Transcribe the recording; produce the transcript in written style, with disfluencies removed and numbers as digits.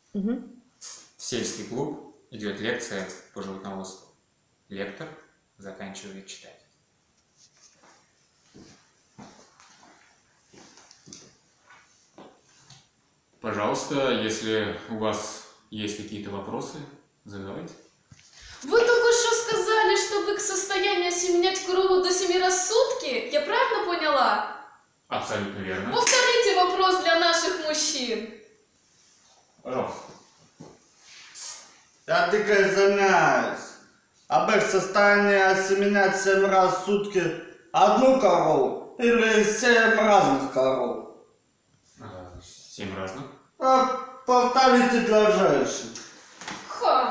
Угу. В сельский клуб идет лекция по животноводству. Лектор заканчивает читать. Пожалуйста, если у вас есть какие-то вопросы, задавайте. Вы только что сказали, что бык в состоянии осеменять корову до 7 раз в сутки? Я правильно поняла? Абсолютно верно. Повторите вопрос для наших мужчин. Пожалуйста. Я дико извиняюсь. А бык в состоянии осеменять 7 раз в сутки одну корову или 7 разных коров? 7 разных. Повторите для женщин. Ха!